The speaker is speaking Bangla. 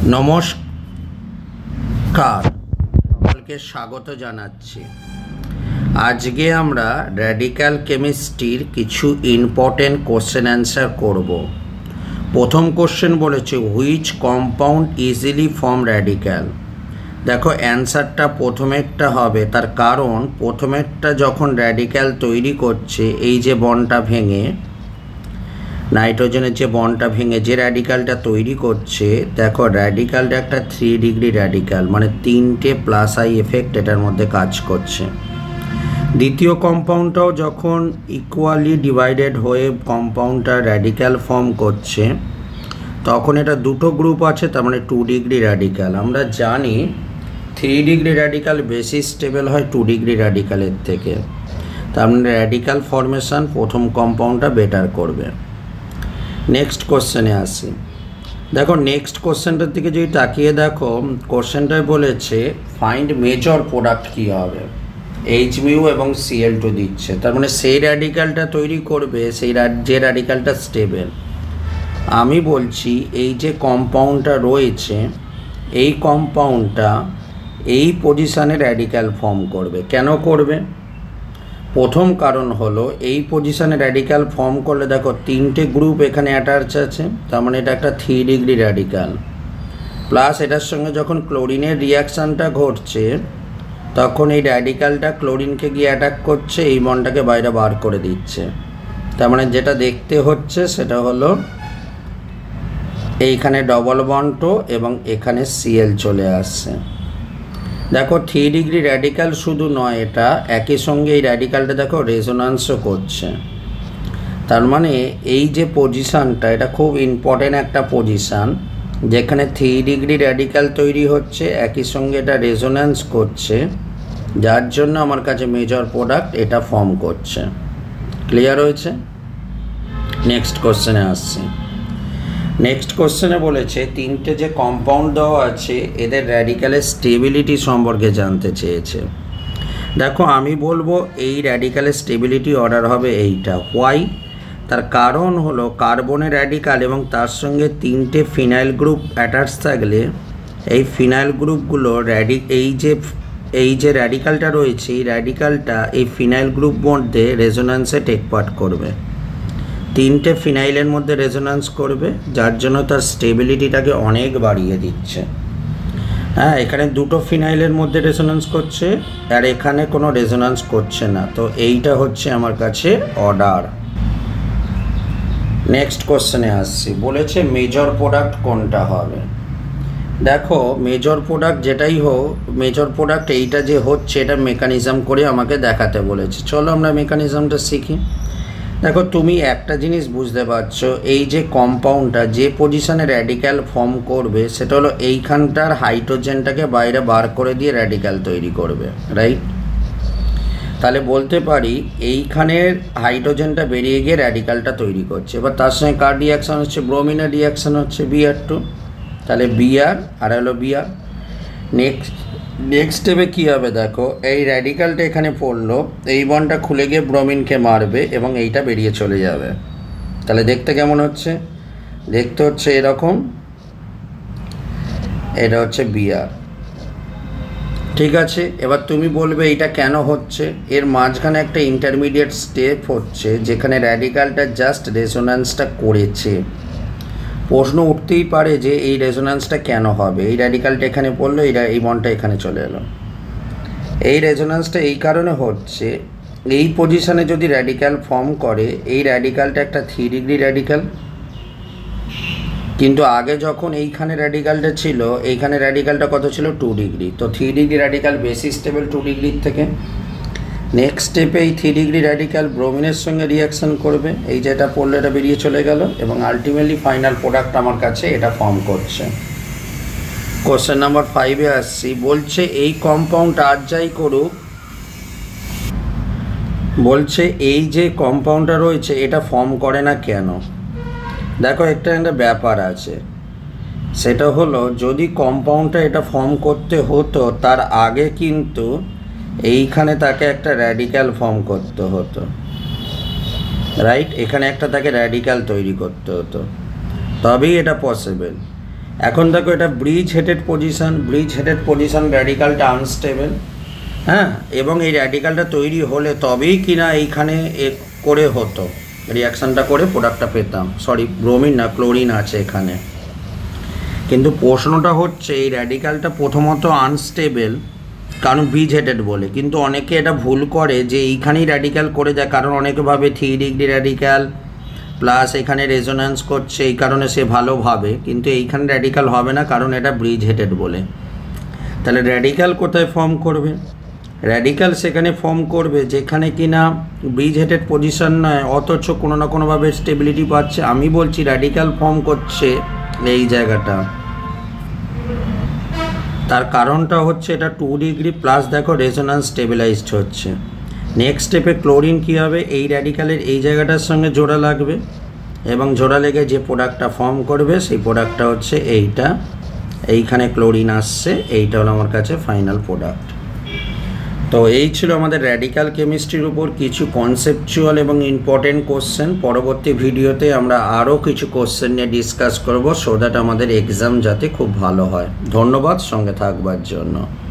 নমস্কার, সকলকে স্বাগত জানাচ্ছি। আজকে আমরা র্যাডিক্যাল কেমিস্ট্রির কিছু ইম্পর্টেন্ট কোশ্চেন অ্যান্সার করব। প্রথম কোশ্চেন বলেছে which compound easily form radical. দেখো অ্যান্সারটা প্রথমেরটা হবে, তার কারণ প্রথমেরটা যখন র্যাডিক্যাল তৈরি করছে, এই যে বন্ডটা ভেঙে নাইট্রোজেনের যে বন্ডটা ভেঙে যে র্যাডিক্যালটা তৈরি করছে, দেখো র্যাডিক্যালটা একটা 3 ডিগ্রি র্যাডিক্যাল, মানে 3টে প্লাস আই এফেক্ট এটার মধ্যে কাজ করছে। দ্বিতীয় কম্পাউন্ডটাও যখন ইকুয়ালি ডিভাইডেড হয়ে কম্পাউন্ডটা র্যাডিক্যাল ফর্ম করছে, তখন এটা দুটো গ্রুপ আছে, তার মানে 2 ডিগ্রি র্যাডিক্যাল। আমরা জানি 3 ডিগ্রি র্যাডিক্যাল বেশি স্টেবল হয় 2 ডিগ্রি র্যাডিক্যালের থেকে, তার মানে র্যাডিক্যাল ফর্মেশন প্রথম কম্পাউন্ডটা বেটার করবে। নেক্সট কোশ্চেনে আসি। দেখো নেক্সট কোশ্চেনটার দিকে যদি তাকিয়ে দেখো, কোশ্চেনটায় বলেছে ফাইন্ড মেজর প্রোডাক্ট কী হবে। H-mu এবং Cl2 দিচ্ছে, তার মানে সেই র্যাডিক্যালটা তৈরি করবে যে র্যাডিক্যালটা স্টেবল। আমি বলছি এই যে কম্পাউন্ডটা রয়েছে, এই কম্পাউন্ডটা এই পজিশানে র্যাডিক্যাল ফর্ম করবে। কেন করবে? প্রথম কারণ হলো এই পজিশানে র্যাডিক্যাল ফর্ম করলে দেখো 3টে গ্রুপ এখানে অ্যাটাচ আছে, তার মানে এটা একটা 3 ডিগ্রি র্যাডিক্যাল। প্লাস এটার সঙ্গে যখন ক্লোরিনের রিয়াকশানটা ঘটছে, তখন এই র্যাডিক্যালটা ক্লোরিনকে গিয়ে অ্যাটাক করছে, এই বন্ডটাকে বাইরে বার করে দিচ্ছে। তার মানে যেটা দেখতে হচ্ছে সেটা হলো এইখানে ডবল বন্ড এবং এখানে Cl চলে আসছে। দেখো 3 ডিগ্রি র্যাডিক্যাল শুধু নয়, এটা একই সঙ্গে এই র্যাডিক্যালটা দেখো রেজোনান্সও করছে। তার মানে এই যে পজিশানটা, এটা খুব ইম্পর্টেন্ট একটা পজিশান, যেখানে 3 ডিগ্রি র্যাডিক্যাল তৈরি হচ্ছে, একই সঙ্গে এটা রেজোন্যান্স করছে, যার জন্য আমার কাছে মেজর প্রোডাক্ট এটা ফর্ম করছে। ক্লিয়ার হয়েছে? নেক্সট কোশ্চেনে আসছি। নেক্সট কোশ্চেনে বলেছে 3টে যে কম্পাউন্ড দেওয়া আছে, এদের র্যাডিক্যালের স্টেবিলিটি সম্পর্কে জানতে চেয়েছে। দেখো আমি বলবো এই র্যাডিক্যালের স্টেবিলিটি অর্ডার হবে এইটা। হোয়াই? তার কারণ হলো কার্বনের র্যাডিক্যাল এবং তার সঙ্গে 3টে ফিনাইল গ্রুপ অ্যাটাচ থাকলে, এই ফিনাইল গ্রুপগুলো এই যে র্যাডিক্যালটা রয়েছে, এই র্যাডিক্যালটা এই ফিনাইল গ্রুপ মধ্যে রেজোন্যান্সে টেক পার্ট করবে। 3টে ফিনাইলের মধ্যে রেজোন্যান্স করবে, যার জন্য তার স্টেবিলিটিটাকে অনেক বাড়িয়ে দিচ্ছে। হ্যাঁ, এখানে 2টো ফিনাইলের মধ্যে রেজোন্যান্স করছে আর এখানে কোনো রেজোন্যান্স করছে না, তো এইটা হচ্ছে আমার কাছে অর্ডার। নেক্সট কোশ্চেনে আসছি। বলেছে মেজর প্রোডাক্ট কোনটা হবে। দেখো মেজর প্রোডাক্ট যেটাই হোক, মেজর প্রোডাক্ট এইটা যে হচ্ছে, এটা মেকানিজম করে আমাকে দেখাতে বলেছে। চলো আমরা মেকানিজমটা শিখি। দেখো তুমি একটা জিনিস বুঝতে পারছো, এই যে কম্পাউন্ডটা যে পজিশনে র্যাডিক্যাল ফর্ম করবে, সেটা হলো এইখানটার হাইড্রোজেনটাকে বাইরে বার করে দিয়ে র্যাডিক্যাল তৈরি করবে, রাইট? তাহলে বলতে পারি এইখানের হাইড্রোজেনটা বেরিয়ে গিয়ে র্যাডিক্যালটা তৈরি করছে। এবার তার সঙ্গে কার রিয়াকশান হচ্ছে? ব্রোমিনের রিয়াকশান হচ্ছে Br2, তাহলে Br আর হলো Br। নেক্সট স্টেপে কী হবে? দেখো এই র্যাডিক্যালটা এখানে পড়লো, এই বন্ডটা খুলে গিয়ে ব্রোমিনকে মারবে এবং এইটা বেরিয়ে চলে যাবে। তাহলে দেখতে কেমন হচ্ছে? দেখতে হচ্ছে এরকম, এটা হচ্ছে Br। ঠিক আছে, এবার তুমি বলবে এইটা কেন হচ্ছে। এর মাঝখানে একটা ইন্টারমিডিয়েট স্টেপ হচ্ছে, যেখানে র্যাডিক্যালটা জাস্ট রেজোন্যান্সটা করেছে। প্রশ্ন উঠতেই পারে যে এই রেজোন্যান্সটা কেন হবে। এই র্যাডিক্যালটা এখানে পড়লো, এই বন্ডটা এখানে চলে এলো। এই রেজোন্যান্সটা এই কারণে হচ্ছে, এই পজিশানে যদি র্যাডিক্যাল ফর্ম করে, এই র্যাডিক্যালটা একটা 3 ডিগ্রি র্যাডিক্যাল, কিন্তু আগে যখন এইখানে র্যাডিক্যালটা ছিল, এইখানে র্যাডিক্যালটা কত ছিল? 2 ডিগ্রি। তো 3 ডিগ্রি র্যাডিক্যাল বেশি স্টেবল 2 ডিগ্রির থেকে। নেক্সট স্টেপে এই 3 ডিগ্রি র্যাডিক্যাল ব্রোমিনের সঙ্গে রিয়াকশান করবে, এই যেটা পড়লে এটা বেরিয়ে চলে গেল, এবং আলটিমেটলি ফাইনাল প্রোডাক্ট আমার কাছে এটা ফর্ম করছে। কোশ্চেন নাম্বার 5-এ আসছি। বলছে এই কম্পাউন্ড আর যাই করুক, বলছে এই যে কম্পাউন্ডটা রয়েছে এটা ফর্ম করে না কেন। দেখো একটা ব্যাপার আছে, সেটা হলো যদি কম্পাউন্ডটা এটা ফর্ম করতে হতো, তার আগে কিন্তু এইখানে তাকে একটা র্যাডিক্যাল ফর্ম করতে হতো, রাইট? এখানে একটা তাকে র্যাডিক্যাল তৈরি করতে হতো, তবেই এটা পসিবল। এখন দেখো এটা ব্রিজ হেডেড পজিশন, র্যাডিক্যালটা আনস্টেবল, হ্যাঁ, এবং এই র্যাডিক্যালটা তৈরি হলে তবেই কিনা এইখানে করে হতো, রিয়াকশানটা করে প্রোডাক্টটা পেতাম। সরি, ব্রোমিন না, ক্লোরিন আছে এখানে। কিন্তু প্রশ্নটা হচ্ছে এই র্যাডিক্যালটা প্রথমত আনস্টেবল কারণ ব্রিজ হেডেড বলে, কিন্তু অনেকে এটা ভুল করে যে এইখানেই র্যাডিক্যাল করে যায়, কারণ অনেকে ভাবে 3 ডিগ্রি র্যাডিক্যাল প্লাস এখানে রেজোন্যান্স করছে, এই কারণে সে ভালো ভাবে, কিন্তু এইখানে র্যাডিক্যাল হবে না কারণ এটা ব্রিজ হেডেড বলে। তাহলে র্যাডিক্যাল কোথায় ফর্ম করবে? র্যাডিক্যাল সেখানে ফর্ম করবে যেখানে কিনা ব্রিজ হেডেড পজিশন নয়, অথচ কোনো না কোনোভাবে স্টেবিলিটি পাচ্ছে। আমি বলছি র্যাডিক্যাল ফর্ম করছে এই জায়গাটা, তার কারণটা হচ্ছে এটা 2 ডিগ্রি প্লাস দেখো রেজোন্যান্স স্টেবিলাইজড হচ্ছে। নেক্সট স্টেপে ক্লোরিন কী হবে, এই র্যাডিক্যালের এই জায়গাটার সঙ্গে জোড়া লাগবে, এবং জোড়া লেগে যে প্রোডাক্টটা ফর্ম করবে সেই প্রোডাক্টটা হচ্ছে এইটা, এইখানে ক্লোরিন আসছে, এইটা হলো আমার কাছে ফাইনাল প্রোডাক্ট। তো এই ছিল আমাদের র্যাডিক্যাল কেমিস্ট্রির উপর কিছু কনসেপচুয়াল এবং ইম্পর্টেন্ট কোশ্চেন। পরবর্তী ভিডিওতে আমরা আরও কিছু কোশ্চেন নিয়ে ডিসকাস করব, সো দ্যাট আমাদের এক্সাম যাতে খুব ভালো হয়। ধন্যবাদ সঙ্গে থাকবার জন্য।